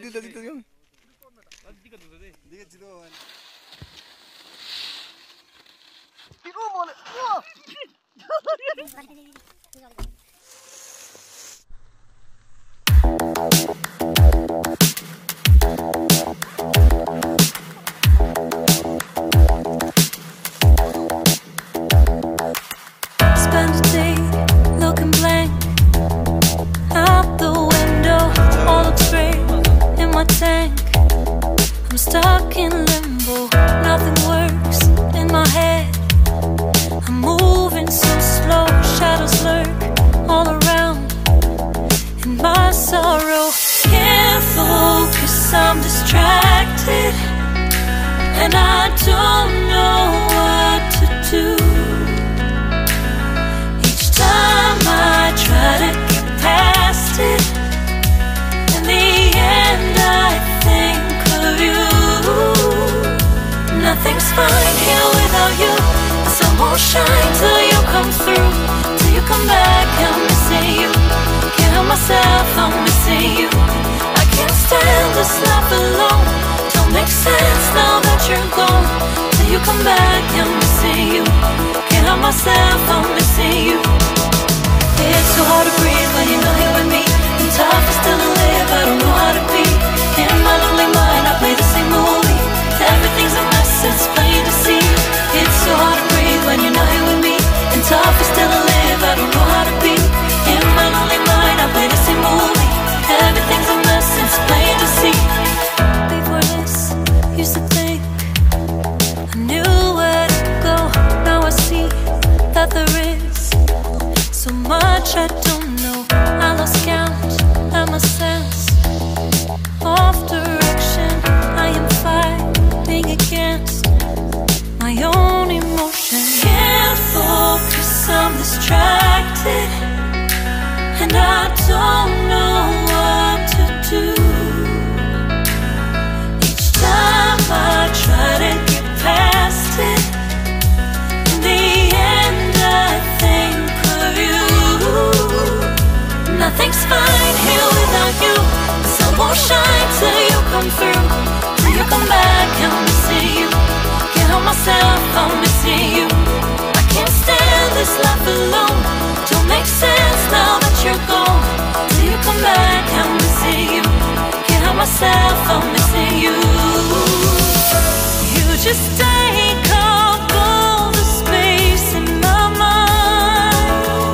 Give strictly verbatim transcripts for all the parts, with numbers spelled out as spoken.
dito, dito yun. Spend a day looking blank out the window, all looks great in my tank. I'm stuck in limbo, nothing works in my head. I'm moving so slow, shadows lurk all around. In my sorrow, can't focus, I'm distracted, and I don't know what to do. Each time I try to get past it, in the end I think of you. Nothing's fine here without you. The sun won't shine till you come through, till you come back. I'm missing you, can't help myself, I'm missing you. I can't stand this life alone, don't make sense now that you're gone. Till you come back, I'm missing you, can't help myself, I'm missing you. It's so hard to breathe when you're not here with me, and tough is still to live, I don't know how to be. In my lonely mind I play the same movie, everything's a mess, it's plain to see. It's so hard to breathe when you're not here with me, and tough is still to live, I don't know how to be. In my lonely mind I play the same movie, everything's a mess, it's plain to see. Before this, used to think I knew where to go, now I see that there is so much I don't know. I lost count at my sense of direction. I am fighting against my own emotion. Can't focus, I'm distracted, and I don't know what to do. Each time I try to get past it, in the end I think of you. Nothing's fine here without you. The sun won't shine till you come through, till you come back. I'm missing you, can't help myself, I'm missing you. I can't stand this life alone, don't make sense now that you're gone. Till you come back, I'm missing you, can't help myself, I'm missing you. You just take up all the space in my mind.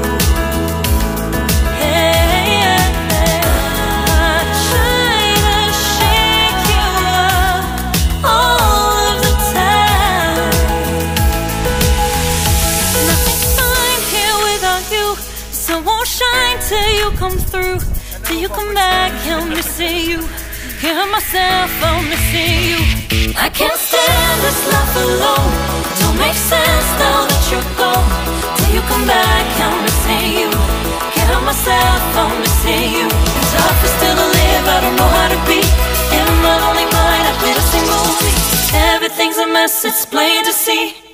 Hey, yeah, I try to shake you up all of the time. Nothing's fine here without you. The sun won't shine till you come through, till you come back. I'm missing you, can't help myself, I'm missing you. I can't stand this life alone, don't make sense now that you're gone. Till you come back, I'm missing you, can't help myself, I'm missing you. It's hard for still to live, I don't know how to be. In my lonely mind I play the same movie, everything's a mess, it's plain to see.